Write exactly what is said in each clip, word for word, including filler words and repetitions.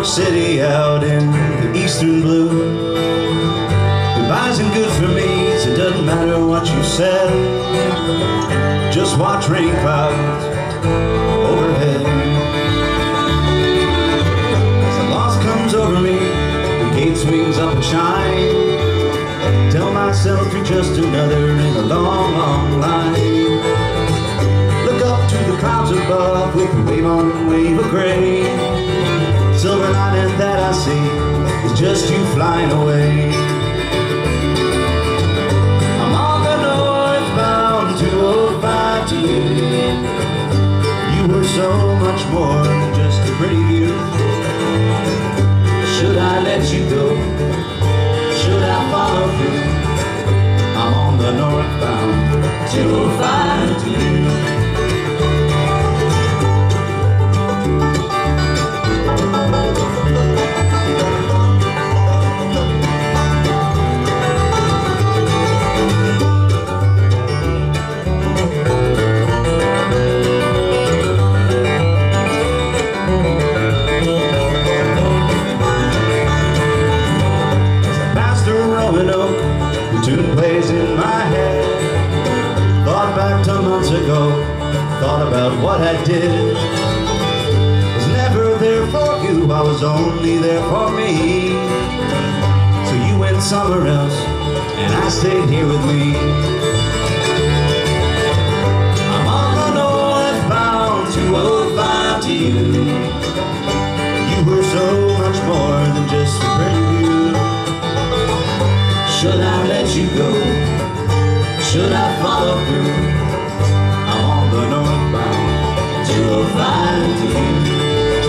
City out in the eastern blue. Goodbyes ain't good for me, so it doesn't matter what you said. Just watch rain clouds overhead. As the loss comes over me, the gate swings up and shine. Tell myself you're just another in a long, long line. Look up to the clouds above with a wave on wave of gray. Silver lining that I see is just you flying away. I'm on the northbound two oh five to you. You were so much more than just a pretty view. Should I let you go? Should I follow through? I'm on the northbound two oh five to you. The tune plays in my head. Thought back to months ago, thought about what I did. Was never there for you, I was only there for me. So you went somewhere else, and I stayed here with me. I'm on the northbound two oh five to you. You were so much more than just a pretty view. Should I let you go? Should I follow through? I'm on the northbound two oh five to you.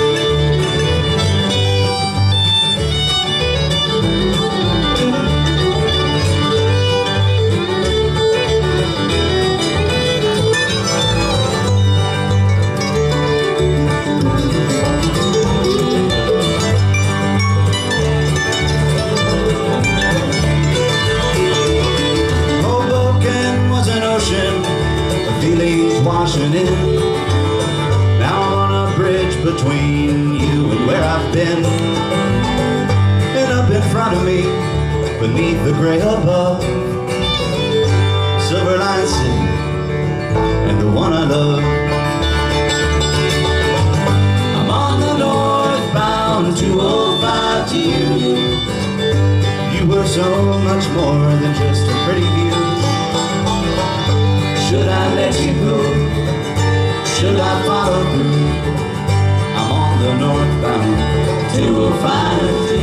Feelings washing in. Now I'm on a bridge between you and where I've been. And up in front of me, beneath the gray above, Silver Line City and the one I love. I'm on the northbound two oh five to you. You were so much more than just a pretty view. Should I let you go? Should I follow through? I'm on the northbound two oh five.